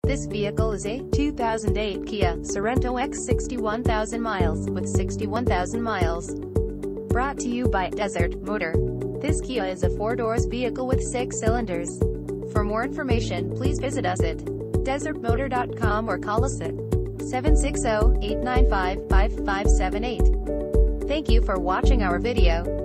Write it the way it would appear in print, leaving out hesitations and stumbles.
This vehicle is a 2008 Kia Sorento X 61,000 miles, with 61,000 miles. Brought to you by Desert Motor. This Kia is a 4-doors vehicle with 6 cylinders. For more information, please visit us at desertmotor.com or call us at 760-895-5578. Thank you for watching our video.